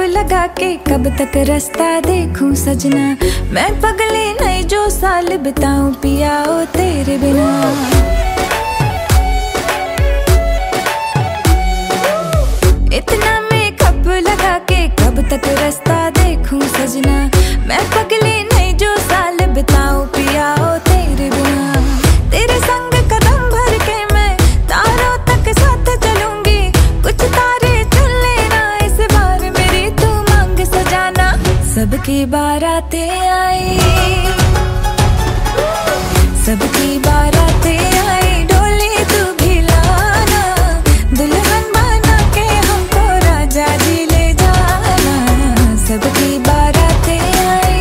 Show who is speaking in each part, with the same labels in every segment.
Speaker 1: लगा के कब तक रास्ता देखूं सजना, मैं पगली नहीं जो साल बिताऊं पिया ओ तेरे बिना। इतना मेकअप लगा के कब तक रास्ता देखूं सजना, मैं पगली नहीं जो साल बिताऊं पिया ओ तेरे बिना। तेरे संग कदम भर के मैं तारों तक साथ चलूंगी, कुछ तारे चुन लेना इस बार मेरी तू मांग सजाना। सबकी बारातें आई, सबकी बारातें आई, डोली तू भी लाना, दुल्हन बना के हमको राजा जी ले जाना। सबकी बारातें आई।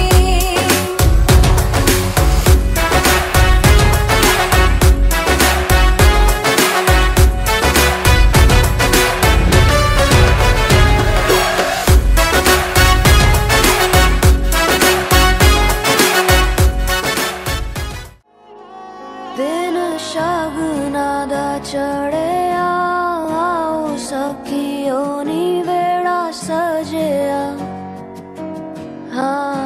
Speaker 2: दिन शगुना दा चढ़िया, आओ सखियो नी वेड़ा सजिया। हाँ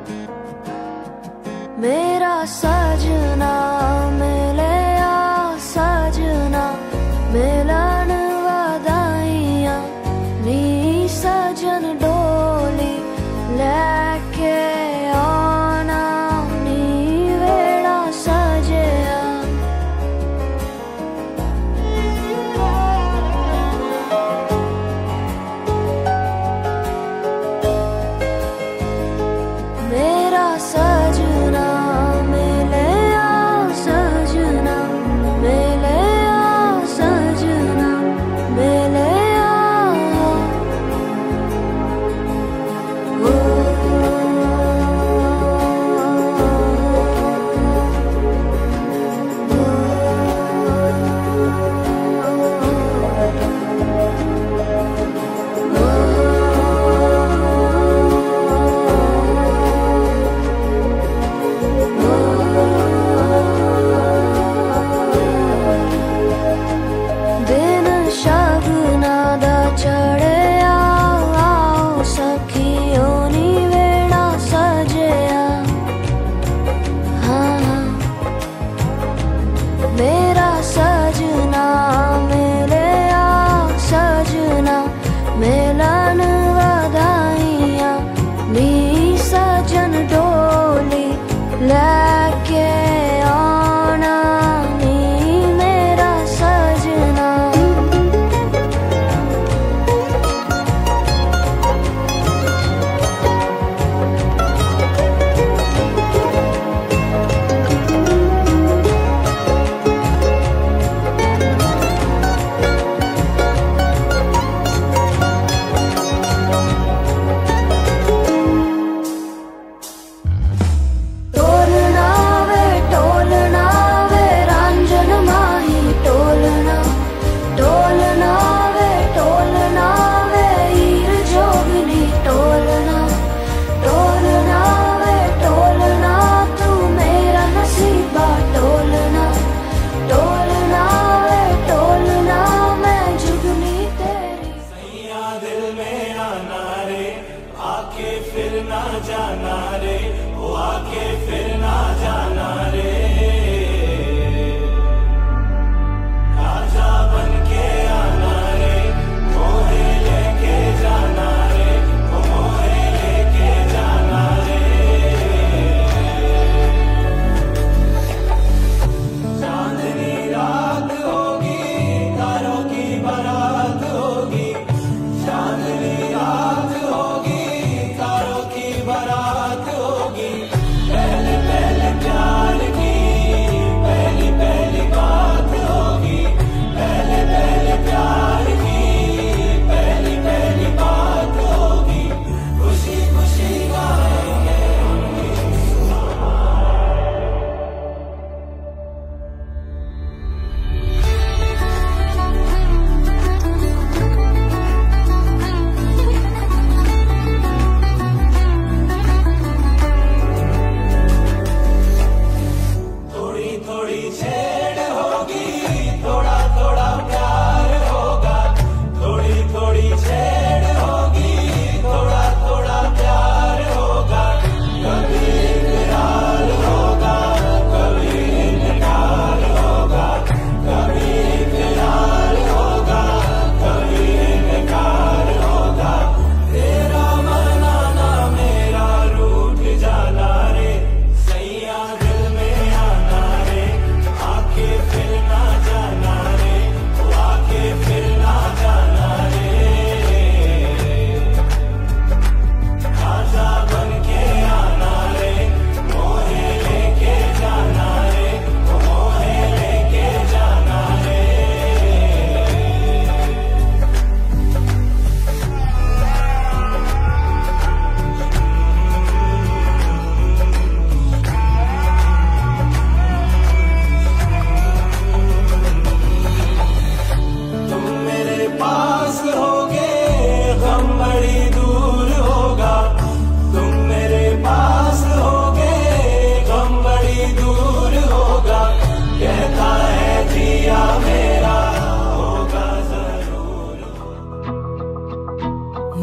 Speaker 2: मेरा सजना मिलिया, सजना मिलन वधाइयां, नी सजन डोली लेके आना, नी वेड़ा सजिया। मेरा सजना मिलिया, सजना मिलिया, सजना मिलिया। ओ दिन शगुना दा चढ़िया, आओ सखियो नी वेड़ा सजिया। हाँ मेरा सजना मिलिया, सजना मिलन वधाइयां, नी सजन डोली लेके आना, नी मेरा सजना। टोलना वे रंजन माही, टोलना टोलना वे हीर जोगनी, टोलना टोलना तू मेरा नसीबा, टोलना टोलना मैं जुगनी तेरी।
Speaker 3: सैया दिल में आना रे, आके फिर ना जाना रे, ओ आके फिर ना जाना रे। राजा बन के आना रे, मोहे लेके जाना रे, ओ मोहे लेके जाना रे। चांदनी रात होगी, तारों की बारात होगी, चांदनी रात होगी, तारों की बारात होगी।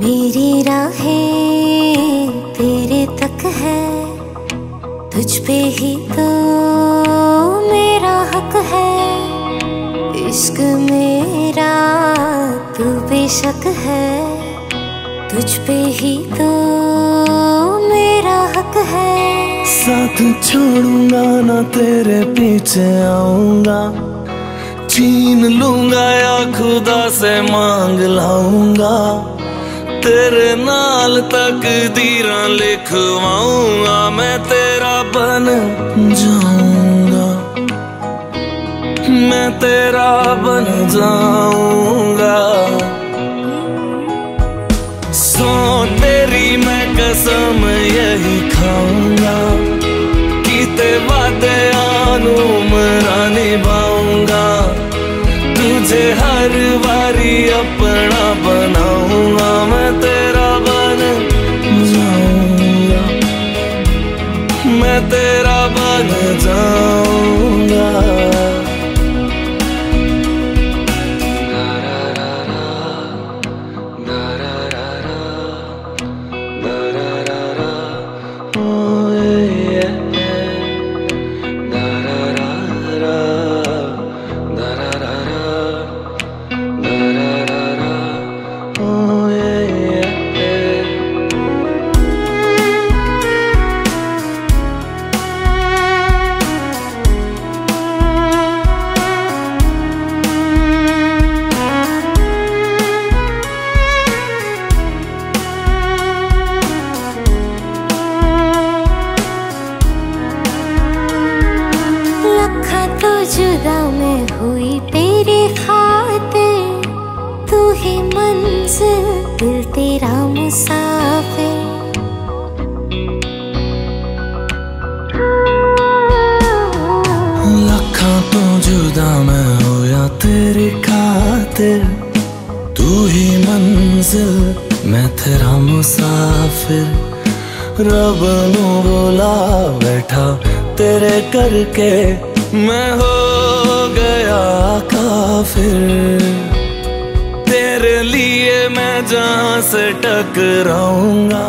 Speaker 4: मेरी राहें तेरे तक है, तुझ पे ही तो मेरा हक है। इश्क मेरा तू बेशक है, तुझ पे ही तो मेरा हक है।
Speaker 3: साथ छोड़ूंगा ना तेरे पीछे आऊंगा, छीन लूंगा या खुदा से मांग लाऊंगा। तेरे नाल तकदीरां लिखवाऊंगा, मैं तेरा बन जाऊंगा, मैं तेरा बन जाऊंगा। सो तेरी मैं कसम यही खाऊंगा, कीते वादे आनू मरा निभाऊंगा। तुझे हर बारी अपना बनाऊंगा, मैं तेरा बन जाऊंगा, मैं तेरा बन जाऊंगा।
Speaker 4: जुदा मैं हुई तेरी खातिर, तू ही मंजिल दिल तेरा मुसाफिर।
Speaker 3: लखा तो जुदा मैं होया तेरी खातिर, तू ही मंजिल मैं तेरा मुसाफिर। रब नू बोला बैठा तेरे करके, मैं हो गया काफिर। तेरे लिए मैं जहां से टकराऊंगा।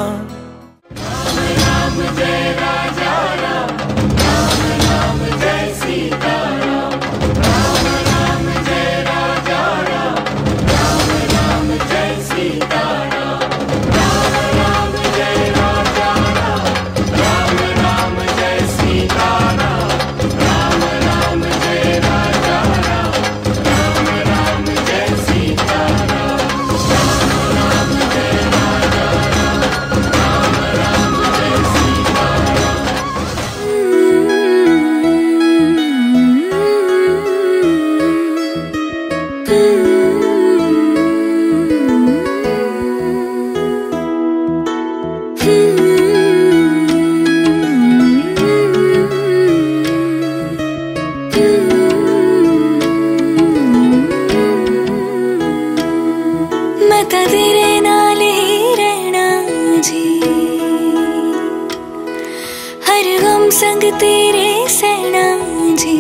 Speaker 1: तेरे नाल ही रहना जी, हर गम संग तेरे सहना जी।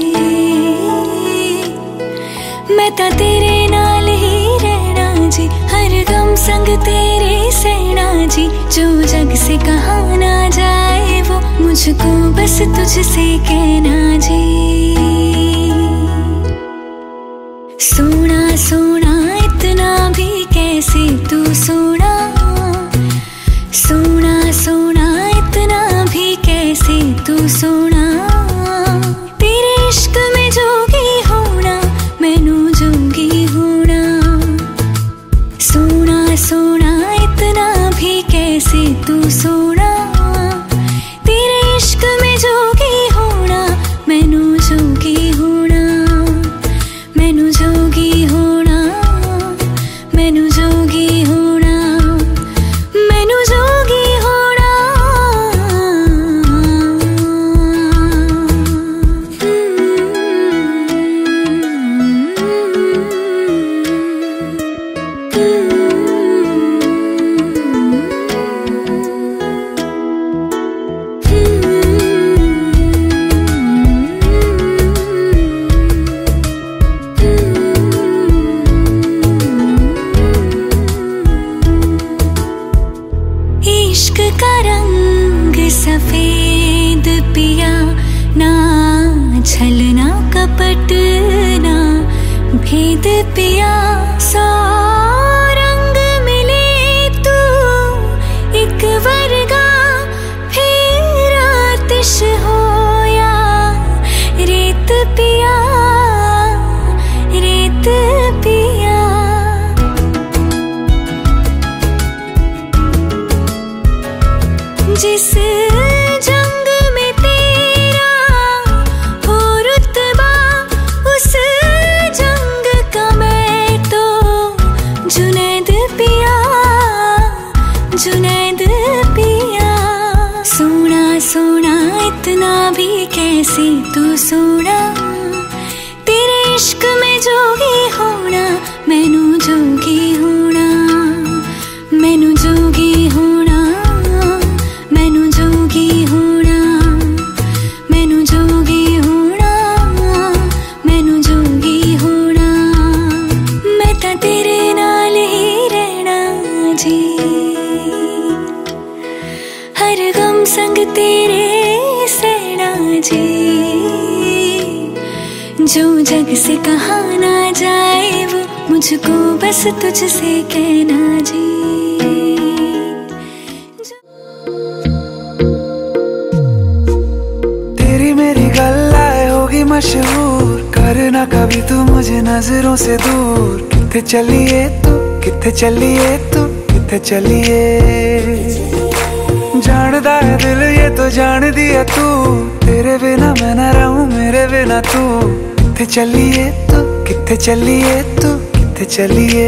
Speaker 1: मैं तो तेरे नाल ही रहना जी, हर गम संग तेरे सहना जी। जो जग से कहा ना जाए वो मुझको बस तुझसे कहना जी। सोना सोना इतना भी कैसे तू सोना, सोना सोना इतना भी कैसे तू सोना। तेरे इश्क में जोगी होना, मैनू जोगी होना। सोना सोना इतना भी कैसे तू सोना। तेरे इश्क में जोगी होना, मैनू जोगी होना। मैनू जोगी होना, मैनू जोगी होना, मैनू जोगी होना। भेद पिया सौ रंग मिले तू एक वर्गा फिर आतिश होया रेत पिया रेत पिया। जिस जंग में तेरा हो रुतबा उस जंग का मैं तो जुनैद पिया जुनैद पिया। सोना सोना इतना भी कैसे तू सोना तेरे इश्क में जोगी होना मैनू जोगी होना मैनू जोगी होना मैनू जोगी होना मैनू जोगी होना मैनू जोगी होना। मैं तां तेरे नाल ही रहना जी हर गम संग तेरे सहना जी। जो जग से कहा ना जाए वो मुझको बस तुझसे कहना जी।
Speaker 5: तेरी मेरी गल्लाए होगी मशहूर करना कभी तू मुझे नजरों से दूर। किथे चलिए तू किथे चलिए तू किथे चलिए जानदा है दिल ये तो जान दिया तू तेरे बिना मैं ना रहूं मेरे बिना तू। किथे चलिए तू किथे चलिए तू किथे चलिए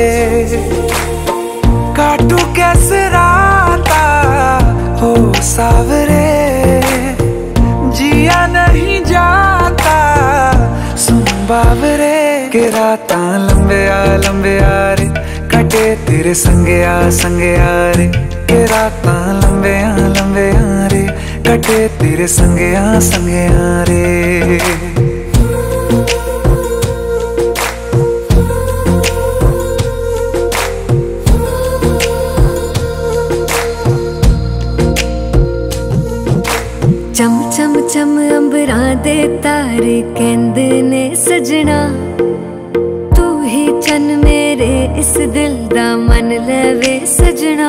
Speaker 5: काटू कैसे राता हो सावरे जिया नहीं जाता सुन बावरे के राता लंबे आ रे कटे तेरे संगे आ रे के राता लंबे आ रे कटे तेरे संगे आ रे।
Speaker 1: चम चम चम अंबरां दे तारे कहंदे ने सजना तू ही चन मेरे इस दिल दा मन लवे सजना।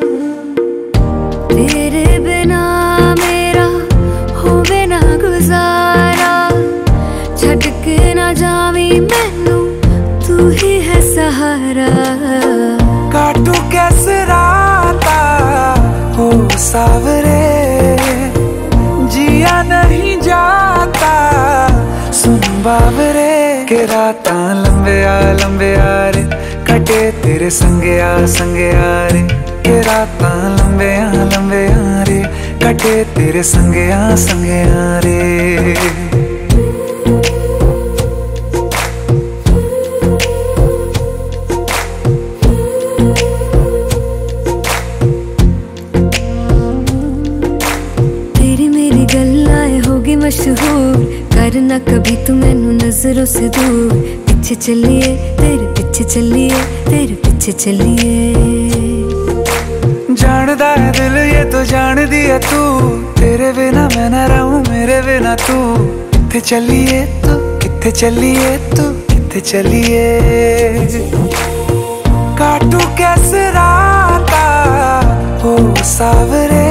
Speaker 1: तेरे बिना मेरा होवे ना गुजारा छड़ के ना जावी मैनू तू ही है सहारा।
Speaker 5: काटू कैसे राता हो सावरे जिया नहीं जाता सुन बावरे के राता लंबे आ रे कटे तेरे संगे आ रे के राता लंबे आ रे कटे तेरे संगे आ रे।
Speaker 1: मशहूर करना कभी तू मैनू नजरों से दूर। पीछे चलिए तेरे पीछे चलिए तेरे पीछे चलिए
Speaker 5: जानदा है दिल ये तो जान दिया तू तेरे बिना मैं ना रहूं मेरे बिना तू। किथे चलिए तू किथे चलिए तू किथे चलिए काटू कैसे राता हो सावरे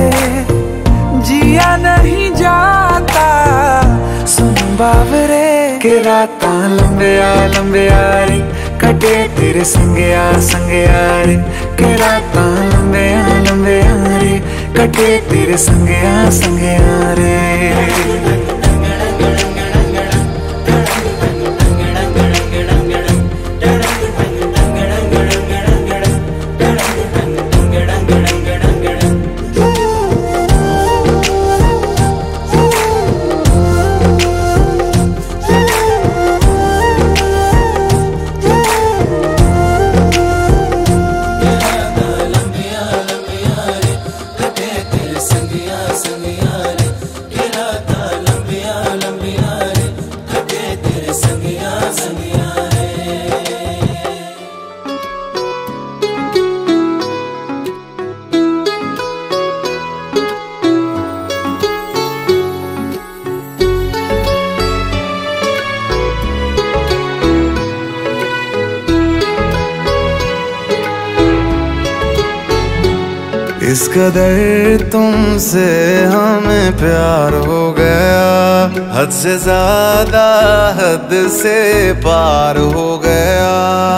Speaker 5: जिया नहीं जाता सुन बावरे के राता लंबे आ रे कटे तेरे संगे आ रे के राता लंबे आ रे कटे तेरे संगे आ रे। इस कदर तुमसे हमें प्यार हो गया, हद से ज्यादा हद से पार हो गया।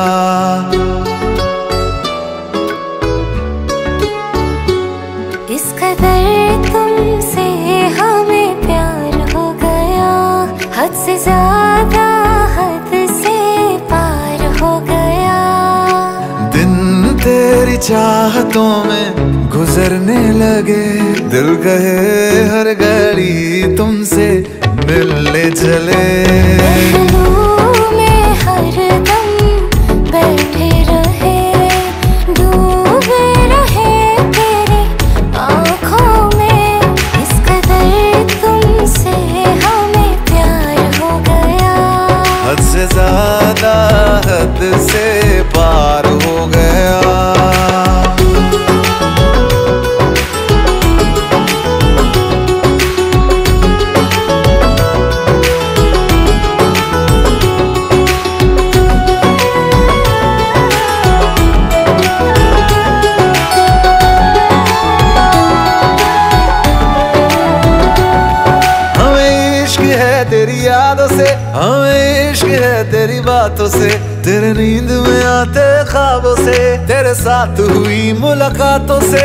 Speaker 4: इस कदर तुमसे हमें प्यार हो गया, हद से ज्यादा हद से पार हो गया।
Speaker 5: दिन तेरी चाहतों में गुजरने लगे, दिल कहे हर घड़ी तुमसे मिलने चले।
Speaker 4: महलों में हरदम बैठे रहे, डूबे रहे तेरी आँखों में। इस कदर तुमसे हमें प्यार हो गया,
Speaker 5: हद से ज्यादा हद से पार हो गया। तेरी यादों से हमें इश्क है, तेरी बातों से, तेरे नींद में आते ख्वाबों से, तेरे साथ हुई मुलाकातों से।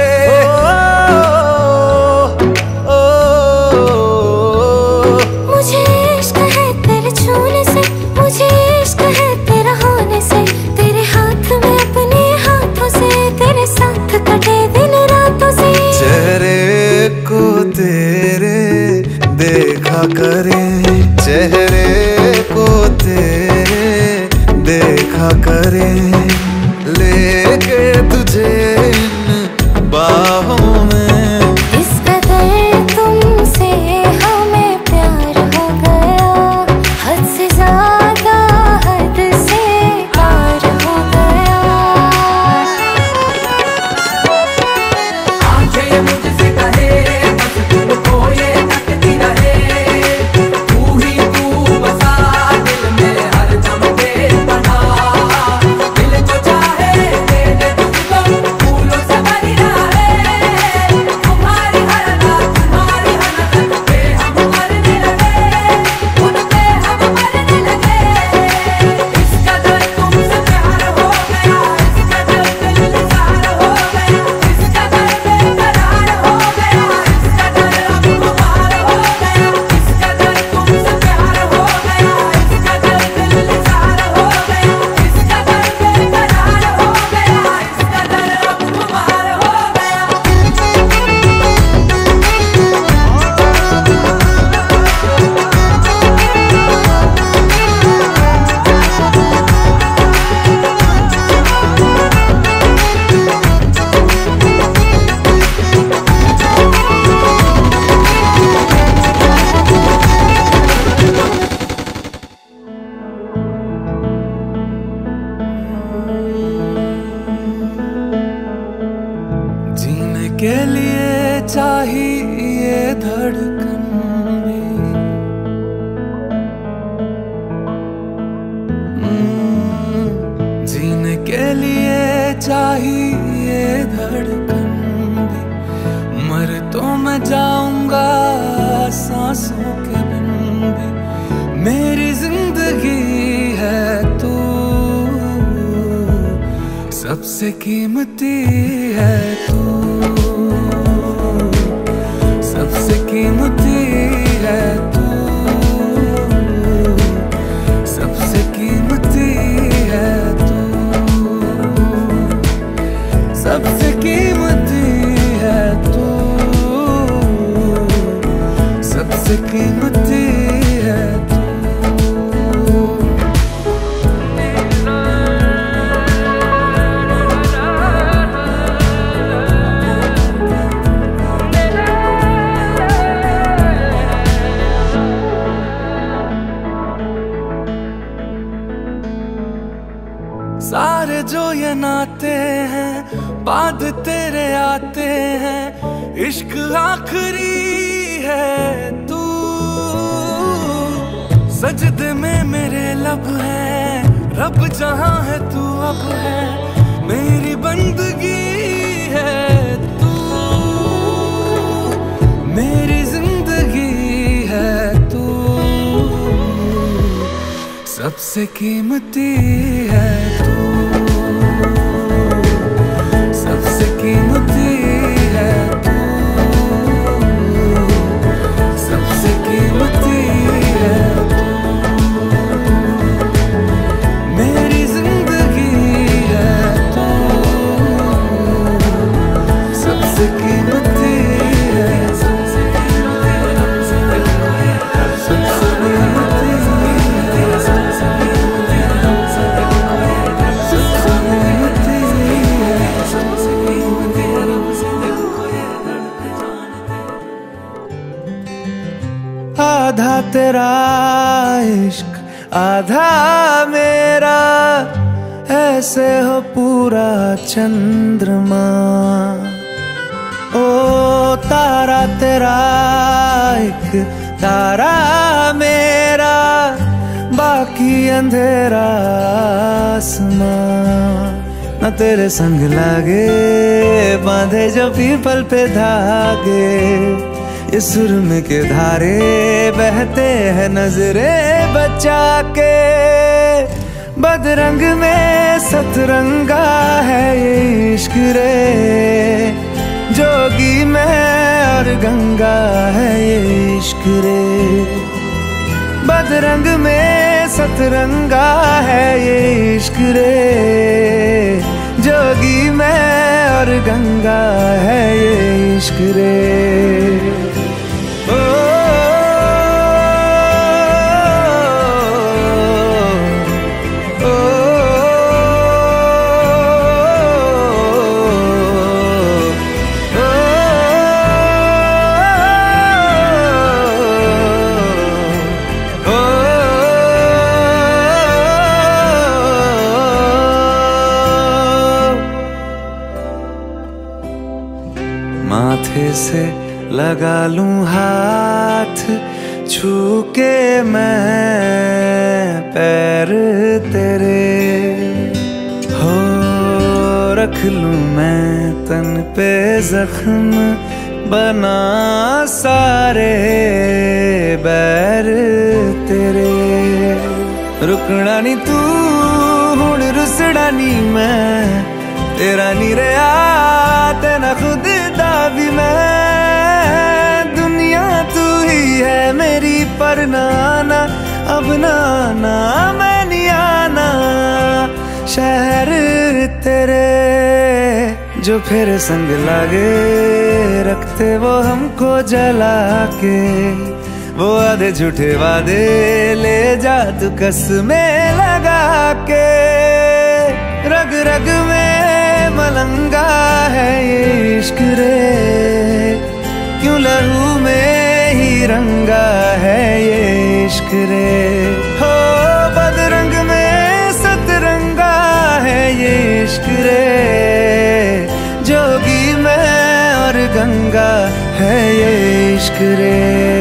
Speaker 4: मुझे इश्क है तेरे छूने से, मुझे इश्क है तेरा होने से, तेरे हाथ में अपने हाथों से, तेरे साथ कटे दिन रातों से।
Speaker 5: चेहरे को तेरे देखा करे, चेहरे को तेरे देखा करे, लेके तुझे इन बाहों में।
Speaker 4: इस कदर तुमसे हमें प्यार हो गया, हद से ज्यादा हद से पार हो गया।
Speaker 6: आंखें मुझसे कहे बस तुमको ये तकती रहे, तू ही तू बसा दिल में हर दम बेपना। दिल जो चाहे दे दे तुझको, फूलों से भरी रहे, तुम्हारी हर हरकत पे हम मरने लगे, उन पे हम मरने लगे। इस कदर तुमसे प्यार हो गया, इस कदर दिल निसार हो गया, इस कदर बेकरार हो गया, इस कदर अब खुमार हो गया, इस कदर तुमसे प्यार हो गया, इस कदर दिल निसार हो गया, इस कदर बेकरार हो गया, इस कदर अब खुमार हो गया।
Speaker 5: जीने के लिए चाहिए धड़कन भी, जीने के लिए चाहिए धड़कन भी, मर तो मैं जाऊंगा सांसों के बिन भी। मेरी जिंदगी है तू, सबसे कीमती है तू, सबसे कीमती है तू, सबसे कीमती है तू, सबसे कीमती है तू, सबसे कीमती है तू। सारे जो ये नाते हैं बाद तेरे आते हैं, इश्क आखिरी है तू। सजदे में मेरे लब है, रब जहां है तू अब है, मेरी बंदगी है तू। सबसे कीमती है तू, सबसे कीमती है तू, सबसे कीमती है तू, मेरी जिंदगी है तू, सबसे कीमती है, सबसे कीमती है, सबसे आधा तेरा इश्क आधा मेरा, ऐसे हो पूरा चंद्रमा। ओ तारा तेरा एक तारा मेरा, बाकी अंधेरा आसमां। न तेरे संग लागे बांधे जो पीपल पे धागे, इस सुरम के धारे बहते हैं नजरे बचा के। बदरंग में सतरंगा है ये इश्क रे, जोगी में और गंगा है ये इश्क रे। बदरंग में सतरंगा है ये इश्क रे, जोगी में और गंगा है ये इश्क रे। माथे से लगा लूं हाथ, छू के मैं पैर तेरे, हो रख लूं मैं तन पे जख्म, बना सारे बैर तेरे। रुकना नी तू हुण रुसड़ा नी मैं, तेरा नी रहा तेना खुद दा भी मैं। दुनिया तू ही है मेरी पर नाना, अब नाना मैं नहीं आना। शहर तेरे जो फिर संग लागे, रखते वो हमको जला के। वो आधे झूठे वादे ले जा तू कसमें लगा के। रग रग में मलंगा है ये इश्क रे, क्यों लहू में ही रंगा है ये इश्क रे। हो बदरंग में सतरंगा है ये इश्क रे, जोगी में और गंगा है ये इश्क रे।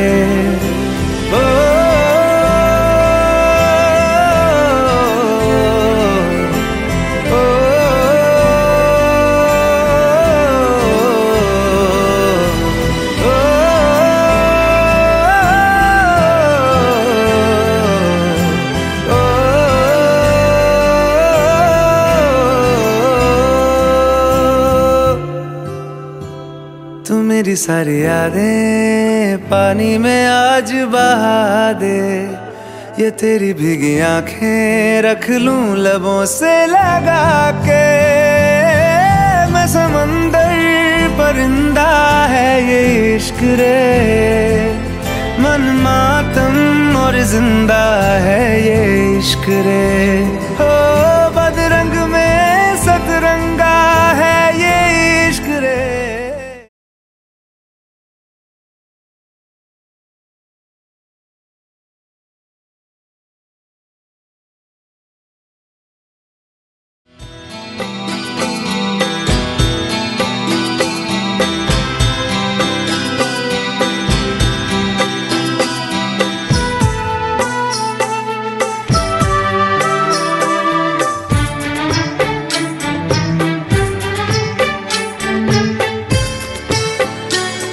Speaker 5: मेरी सारी यादें पानी में आज बहा दे, ये तेरी भीगी आंखें रख लूं लबों से लगा के। मैं समंदर परिंदा है ये इश्क रे, मन मातम और जिंदा है ये इश्क रे। हो बदरंग में सतरंगा है ये इश्क रे।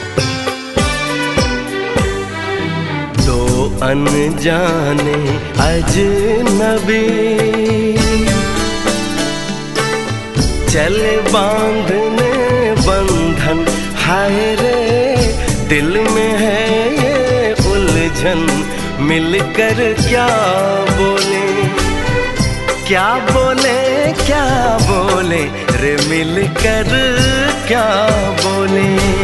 Speaker 7: अनजाने अजनबी चले बांधने बंधन, हाय रे दिल में है ये उलझन, मिलकर क्या बोले, क्या बोले, क्या बोले रे मिलकर क्या बोले।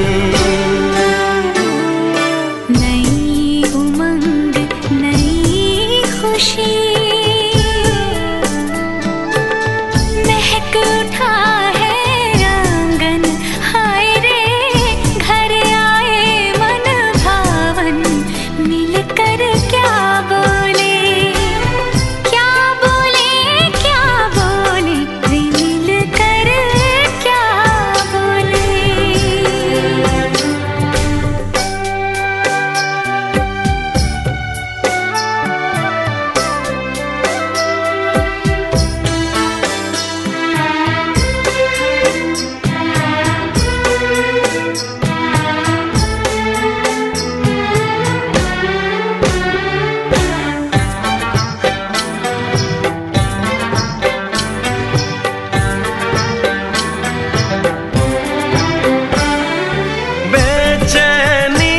Speaker 4: नई उमंग नई खुशी महक उठा है आंगन, हाय रे घर आए मन भावन, मिलकर क्या बोले, क्या बोले, क्या बोले रे मिलकर क्या बोले।
Speaker 7: बेचैनी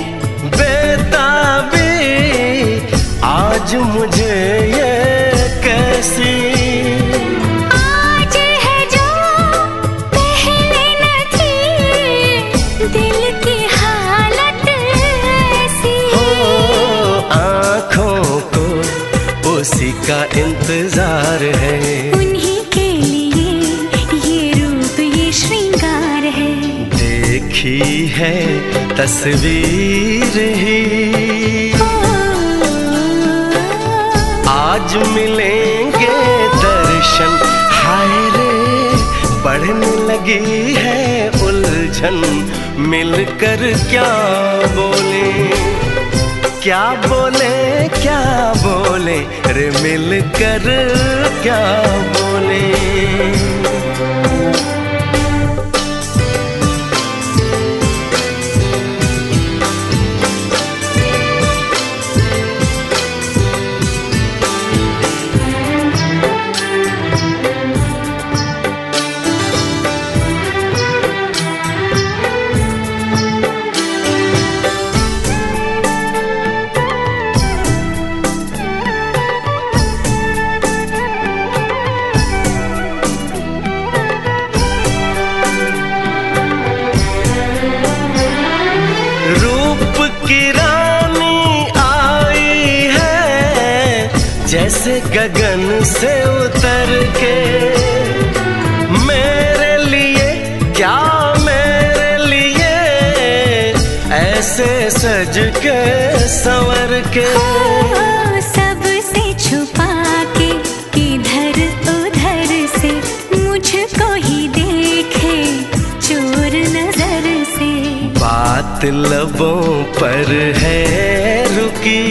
Speaker 7: बेताबी आज मुझे ये कैसी,
Speaker 4: आज है जो पहले न थी, दिल की हालत ऐसी,
Speaker 7: हो आँखों को उसी का इंतजार है,
Speaker 4: उन्हीं के लिए ये रूप ये श्रृंगार है,
Speaker 7: देखी है तस्वीर ही आज मिलेंगे दर्शन, हाय रे बढ़ने लगी है उलझन, मिलकर क्या बोले, क्या बोले, क्या बोले रे मिलकर क्या बोले। रूप की रानी आई है जैसे गगन से उतर के, मेरे लिए क्या मेरे लिए ऐसे सज के संवर के,
Speaker 4: सबसे छुपा के किधर उधर से मुझको ही देखे चोर नजर से,
Speaker 7: बात लबों पर है रुकी,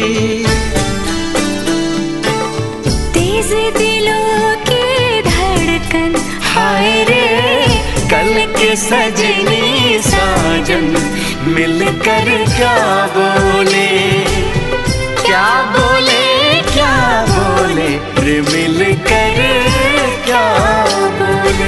Speaker 4: तेज दिलों की धड़कन, हाय रे
Speaker 7: कल के सजनी साजन, मिलकर क्या बोले, क्या बोले, क्या बोले रे मिलकर क्या बोले।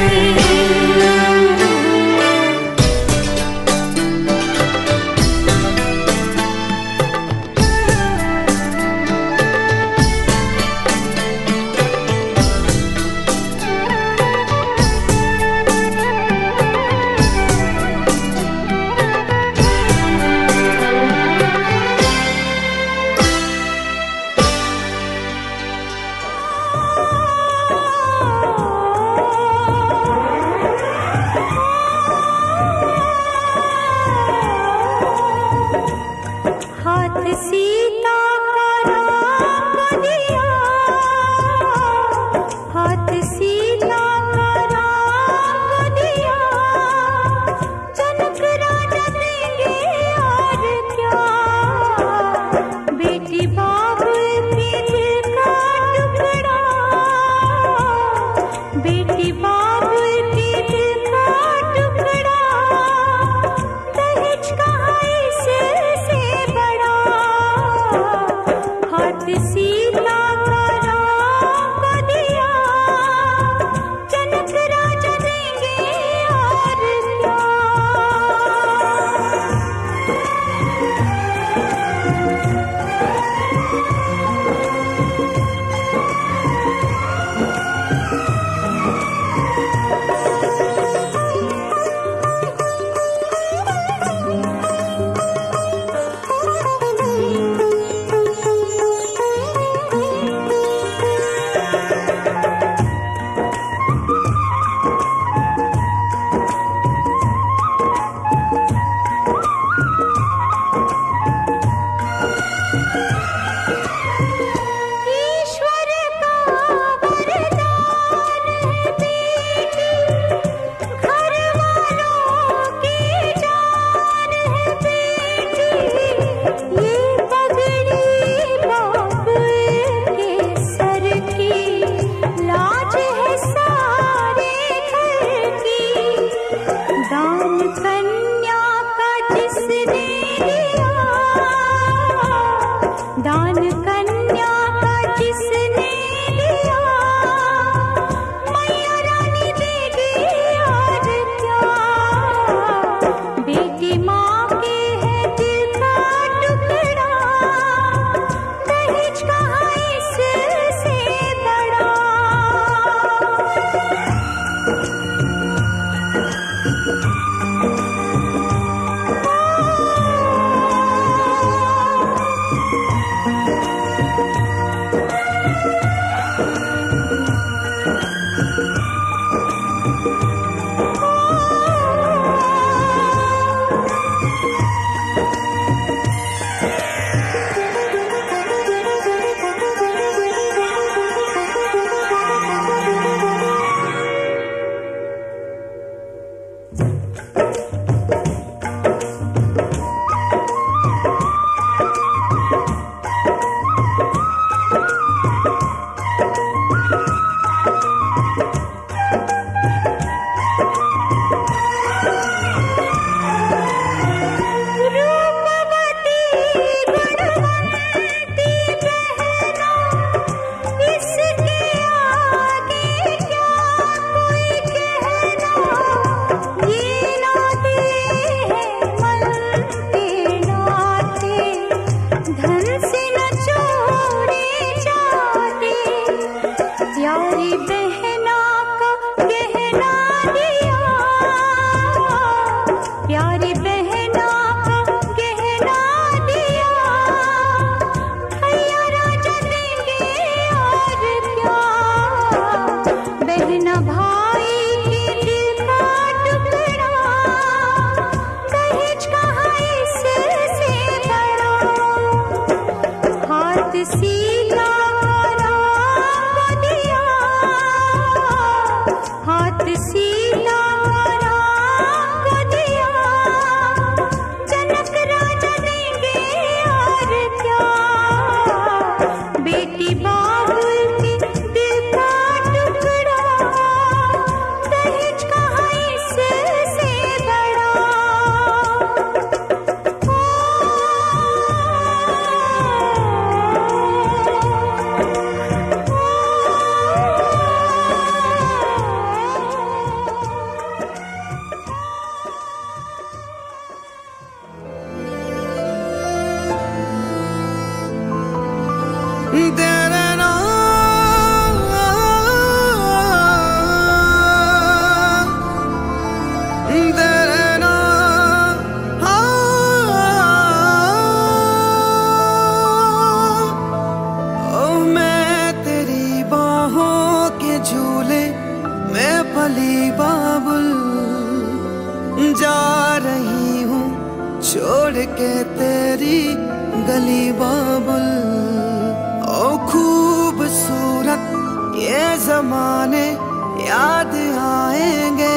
Speaker 5: गली बाबुल जा रही हूँ छोड़ के तेरी गली बाबुल। ओ खूबसूरत ये जमाने याद आएंगे,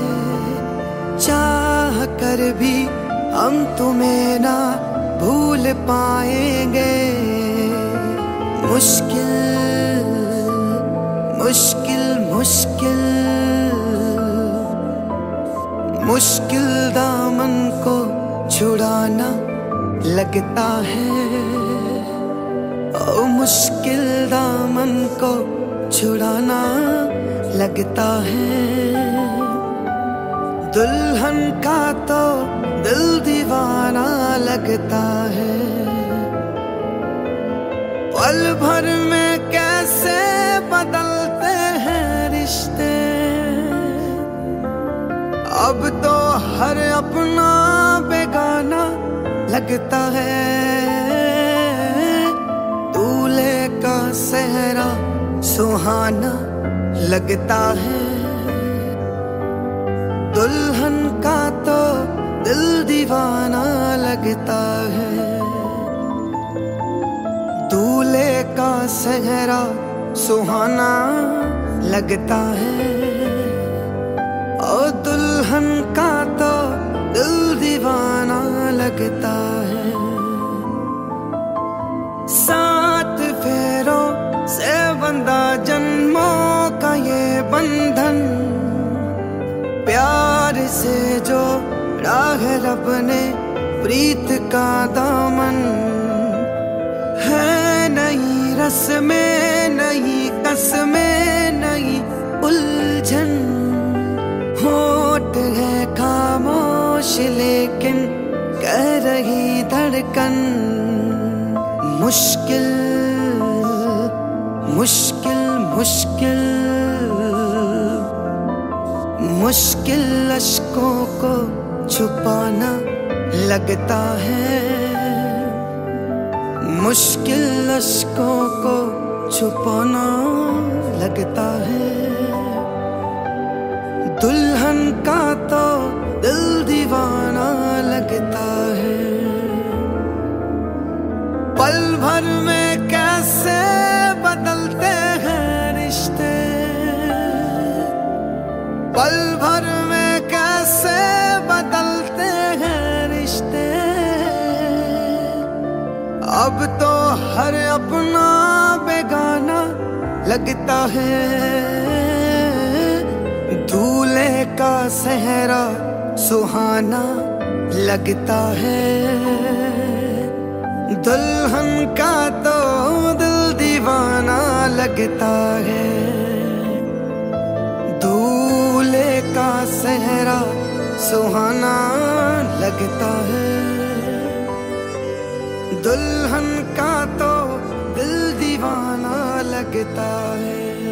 Speaker 5: चाह कर भी हम तुम्हें ना भूल पाएंगे। मुश्किल मुश्किल मुश्किल मुश्किल दामन को छुड़ाना लगता है। ओ मुश्किल दामन को छुड़ाना लगता है। दुल्हन का तो दिल दीवाना लगता है। पल भर में कैसे बदलते हैं रिश्ते, अब तो हर अपना बेगाना लगता है। दूल्हे का सेहरा सुहाना लगता है। दुल्हन का तो दिल दीवाना लगता है। दूल्हे का सेहरा सुहाना लगता है और दुल्हन का तो दिल दीवाना लगता है। सात फेरों से बंधा जन्मों का ये बंधन, प्यार से जो राह रब ने प्रीत का दामन है। नई रस्में नई कसमें नई उलझन, होठ है खामोश लेकिन कह रही धड़कन। मुश्किल मुश्किल मुश्किल मुश्किल अश्कों को छुपाना लगता है। मुश्किल अश्कों को छुपाना लगता है। दुल्हन का तो दिल दीवाना लगता है। पल भर में कैसे बदलते हैं रिश्ते, पल भर में कैसे बदलते हैं रिश्ते। अब तो हर अपना बेगाना लगता है। दूल्हे का सेहरा सुहाना लगता है। दुल्हन का तो दिल दीवाना लगता है। दूल्हे का सेहरा सुहाना लगता है। दुल्हन का तो दिल दीवाना लगता है।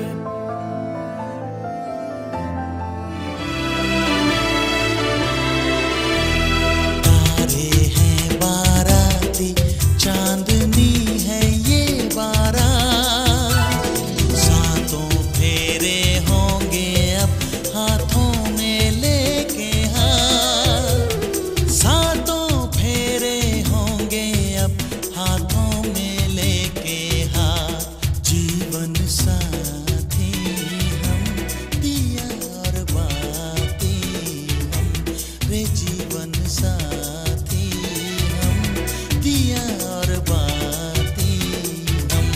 Speaker 8: तारे हैं बाराती, चांदनी है ये बारात, सातों फेरे होंगे अब हाथों में लेके हाथ। सातों फेरे होंगे अब हाथों में लेके हाथ। जीवन साथी हम, दिया और बाती हम रे। जीवन साथी हम, दिया और बाती हम।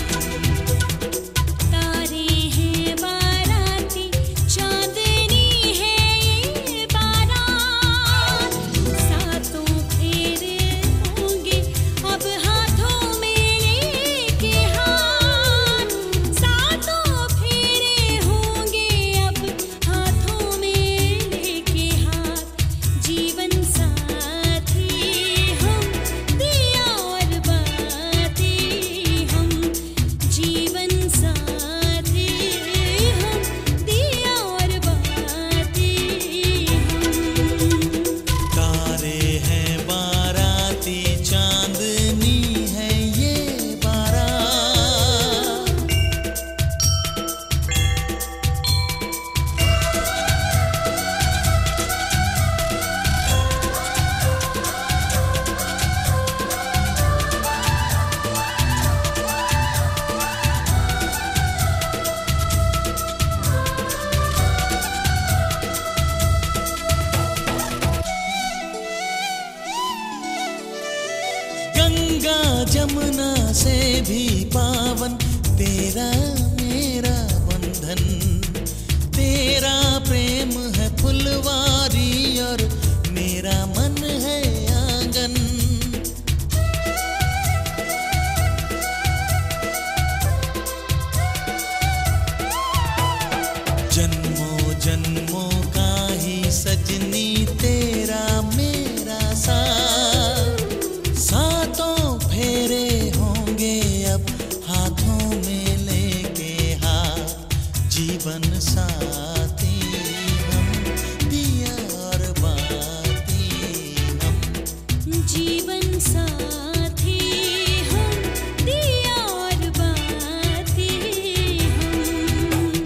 Speaker 4: तारे हैं बाराती, चांदनी है ये बारात, सातों फेरे होंगे अब हाथों में लेके हाथ। सातों
Speaker 8: भी पावन तेरा मेरा बंधन। तेरा प्रेम है फुलवारी और मेरा मन है आंगन। जन्मों जन्मों का ही सजनी तेरा मेरा साथ। सातों फेरे होंगे अब हाथों में लेके हाथ। जीवन साथी हम दिया और बाती हम।
Speaker 4: जीवन साथी हम दिया और बाती हम।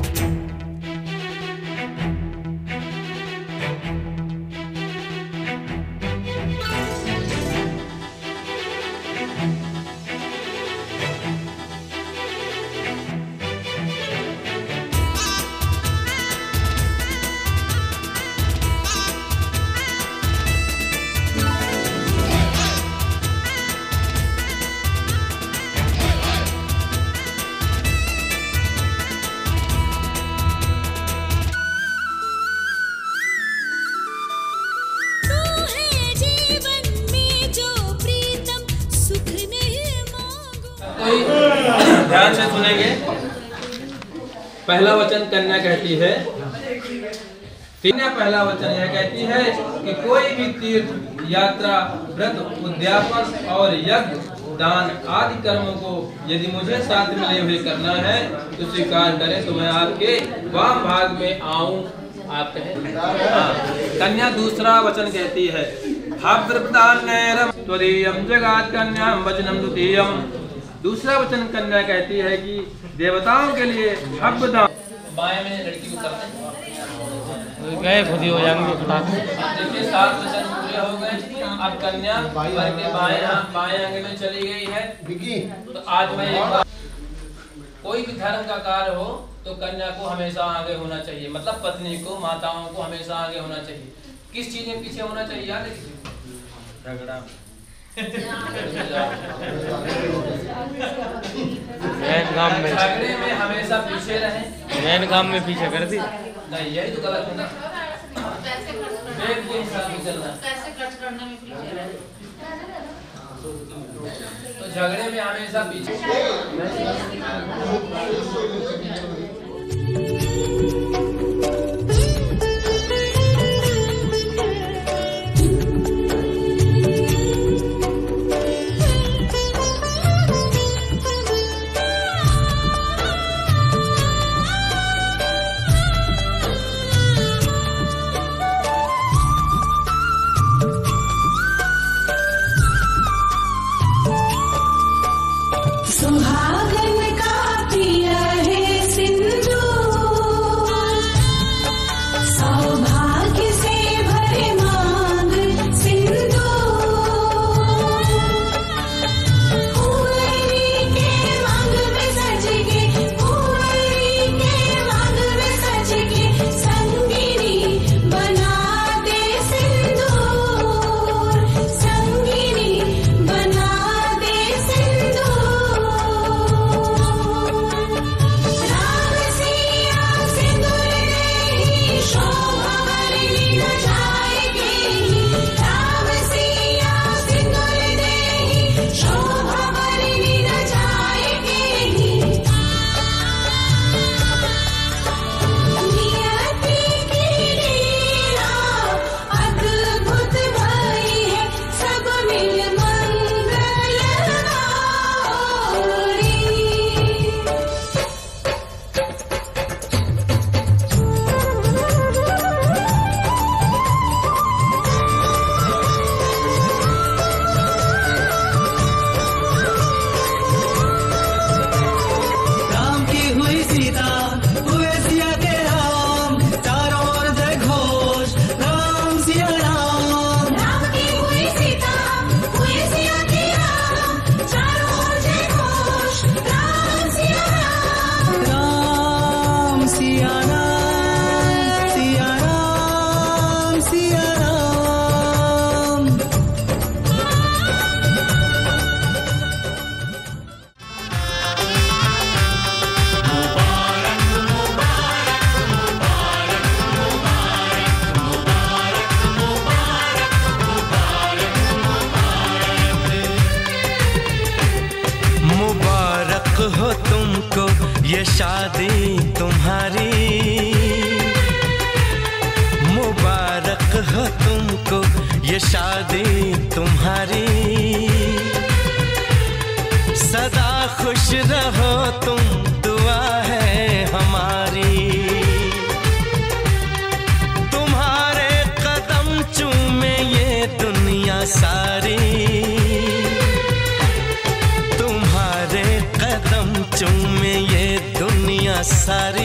Speaker 4: तू है जीवन में जो प्रीतम सुख नहीं मांगो।
Speaker 9: कोई ध्यान से सुनेंगे। पहला वचन कन्या कहती है। कन्या पहला वचन यह कहती है कि कोई भी तीर्थ यात्रा व्रत उद्यापन और यज्ञ दान आदि कर्मों को यदि मुझे साथ मिले हुए करना है तो स्वीकार करें तो मैं आपके वाम भाग में आऊं। आप कहें हाँ। कन्या दूसरा वचन कहती है हाब्रदान्यरम त्वदीयम जगात कन्याम वचनम द्वितीयम। दूसरा वचन कन्या कहती है कि देवताओं के लिए हब्बदान। बाएं में लड़की को करते गए खुद ही हो जाएंगे। देखिए 7 वचन पूरे हो गए। अब कन्या वर के बाएं अंग में चली गई है। तो आज मैं एक बात, कोई भी धर्म का कार्य हो तो कन्या को हमेशा आगे होना चाहिए। मतलब पत्नी को, माताओं को हमेशा आगे होना चाहिए। किस चीज में पीछे होना चाहिए याद है किसी को? झगड़ा झगड़े में हमेशा पीछे रहे।
Speaker 10: मैन काम में पीछे कर दी
Speaker 9: नहीं, यही तो गलत है ना। के हिसाब से चलना। तो झगड़े में हमेशा पीछे।
Speaker 2: सुहागन का पिया है
Speaker 7: तुम्हारी, मुबारक हो तुमको ये शादी तुम्हारी, सदा खुश रहो तुम दुआ है हमारी, तुम्हारे कदम चूमे ये दुनिया सारी, तुम्हारे कदम चूमे ये दुनिया सारी।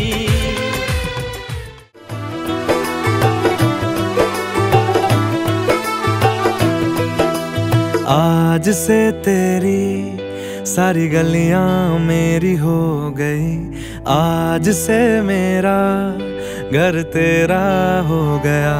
Speaker 5: आज से तेरी सारी गलियां मेरी हो गई, आज से मेरा घर तेरा हो गया।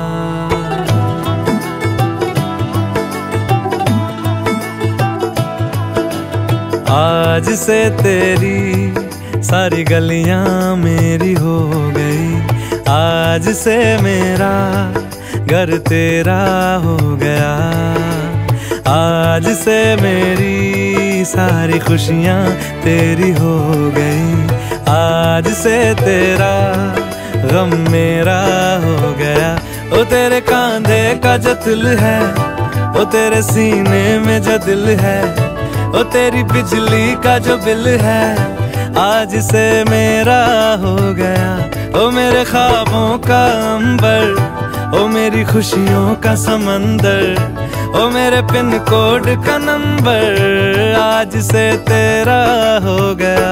Speaker 5: आज से तेरी सारी गलियां मेरी हो गई, आज से मेरा घर तेरा हो गया। आज से मेरी सारी खुशियां तेरी हो गई, आज से तेरा गम मेरा हो गया। ओ तेरे कांधे का जो दिल है, ओ तेरे सीने में जो दिल है, ओ तेरी बिजली का जो बिल है, आज से मेरा हो गया। ओ मेरे ख्वाबों का अंबर, ओ मेरी खुशियों का समंदर, ओ मेरे पिन कोड का नंबर, आज से तेरा हो गया।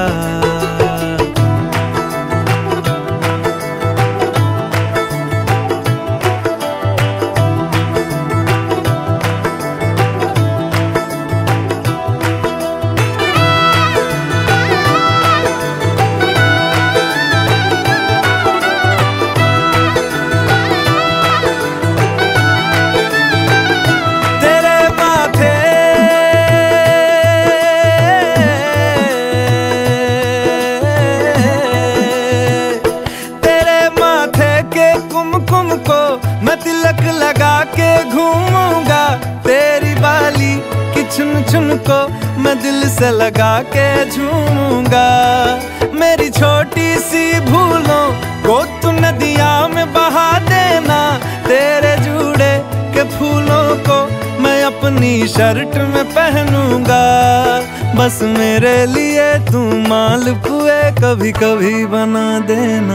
Speaker 5: चुन चुन को मैं दिल से लगा के झूमूंगा, मेरी छोटी सी भूलों को तू नदिया में बहा देना, तेरे जुड़े के फूलों को मैं अपनी शर्ट में पहनूंगा, बस मेरे लिए तू मालपुए कभी कभी बना देना।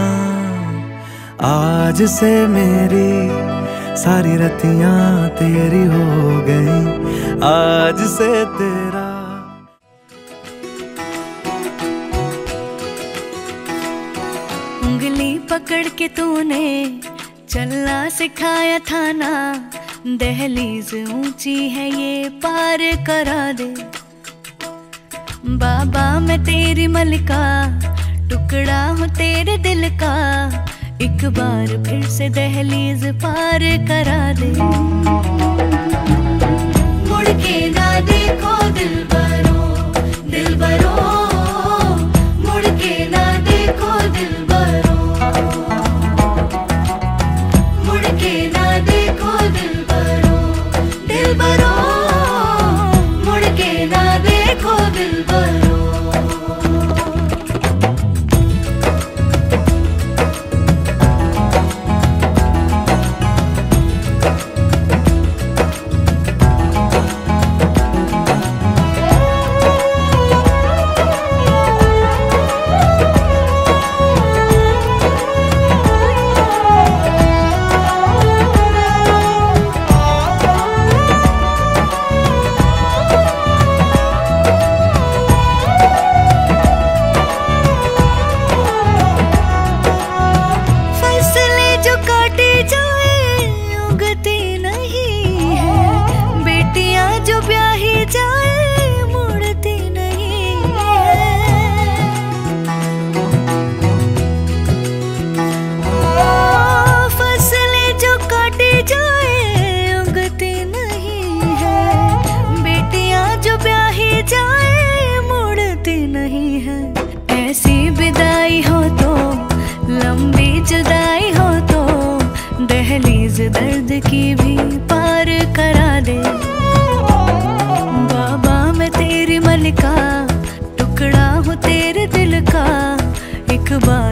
Speaker 5: आज से मेरी सारी रतियां तेरी हो गई, आज से तेरा।
Speaker 1: उंगली पकड़ के तूने चलना सिखाया था ना, दहलीज ऊंची है ये पार करा दे। बाबा मैं तेरी मलिका, टुकड़ा हूँ तेरे दिल का, एक बार फिर से दहलीज पार करा दे। मुड़ के ना देखो दिलबरो, दिलबरो, मुड़ के ना देखो दिलबरो, मुड़ के ना देखो दिलबरो, दिलबरो, मुड़ के ना देखो दिलबरो।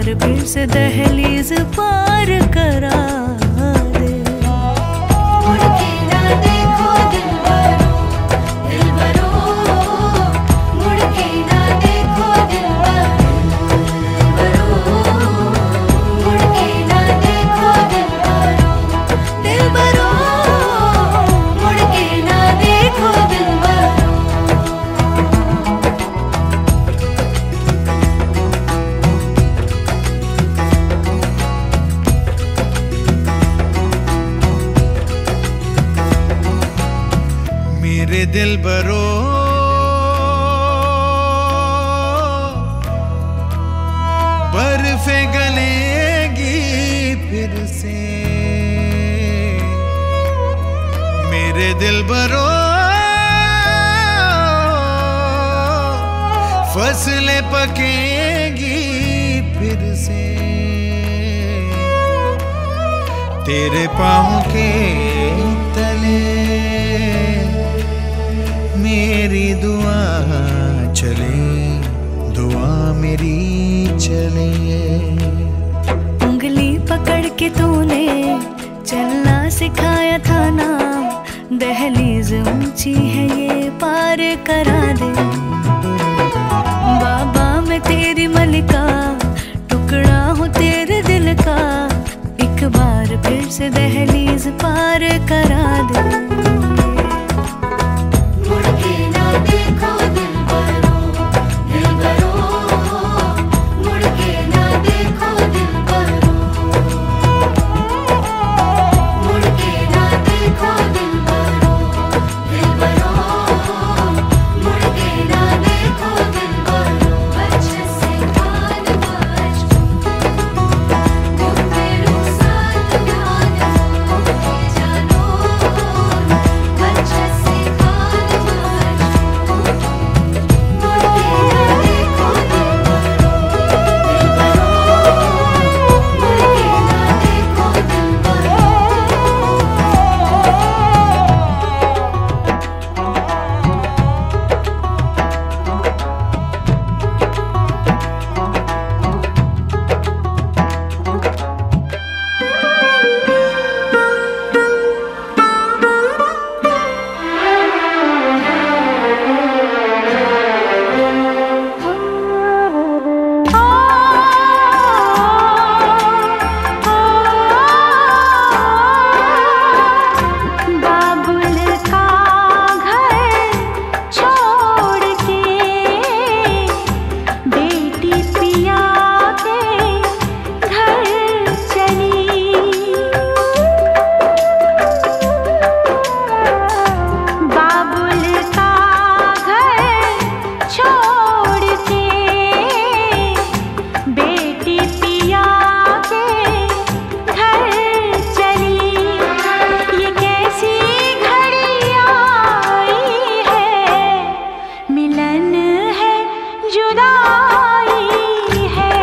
Speaker 10: बार फिर से दहलीज पार करा दे।
Speaker 2: मुड़ के ना देखो दिलबरो, दिलबरो, मुड़ के ना देखो दिलबरो, मुड़ के ना देखो दिलबरो, दिलबरो, मुड़ के ना देखो दिलबरो।
Speaker 8: मेरे दिलबरो बर्फे गलेगी फिर से, मेरे दिलबरो फसलें पकेगी फिर से, तेरे पाँव के तले मेरी दुआ चले, दुआ मेरी चले।
Speaker 10: उंगली पकड़ के तूने चलना सिखाया था ना, दहलीज ऊंची है ये पार करा दे। बाबा मैं तेरी मलिका, टुकड़ा हूँ तेरे दिल का, एक बार फिर से दहलीज पार करा दे।
Speaker 2: मुड़ के ना देखो दिलबरो, दिलबरो, मुड़ के ना देखो दिलबरो, मुड़ के ना देखो दिलबरो, दिलबरो, मुड़ के ना देखो दिलबरो। अच्छे से खान बाज गुफ्तगू साथ ध्यान जानो, अच्छे से खान बाज मुड़ के ना देखो दिलबरो, दिलबरो, मुड़ के ना देखो दिलबरो।
Speaker 4: बाबुल का घर छोड़ के बेटी पिया के घर चली, बाबुल का घर छोड़ के बेटी पिया के घर चली। ये कैसी घड़ी आई है, मिलन है जुदाई है।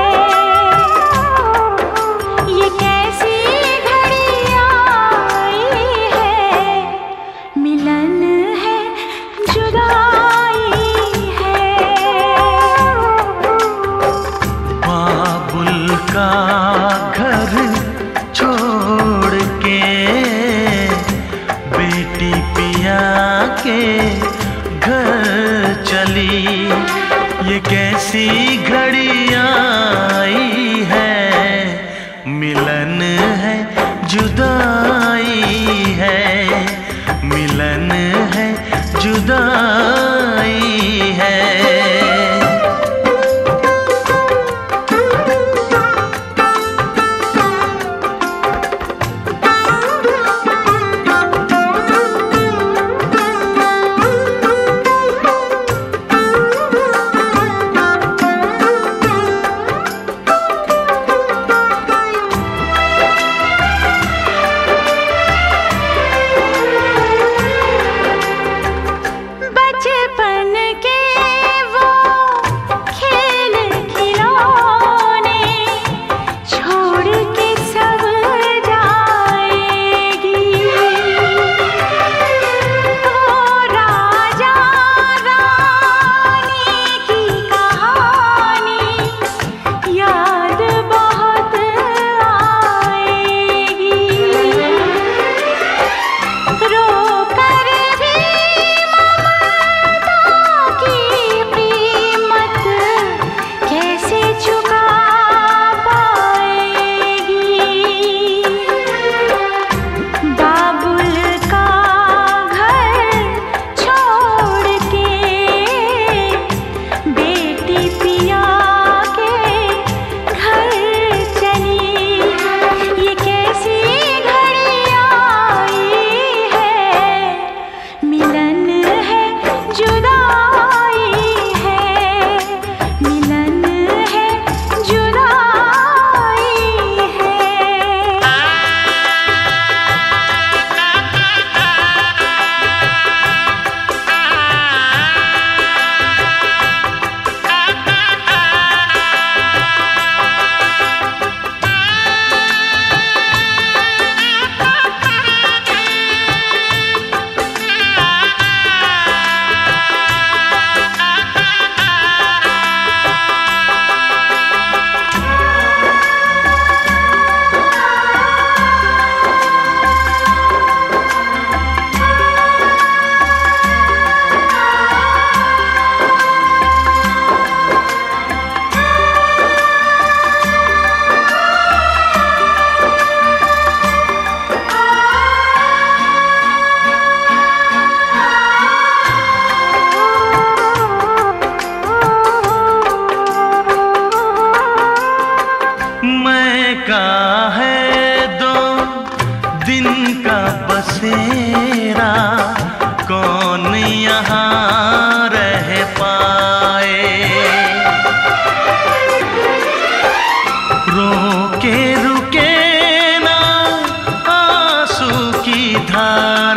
Speaker 4: ये कैसी घड़ी आई है, मिलन है जुदाई है।
Speaker 7: बाबुल का घर छोड़ के बेटी पिया के घर चली, ये कैसी घड़ी आई है, मिलन है जुदाई है, मिलन है जुदाई है। का है 2 दिन का बसेरा, कौन यहाँ रह पाए। रोके रुके ना आंसू की धार,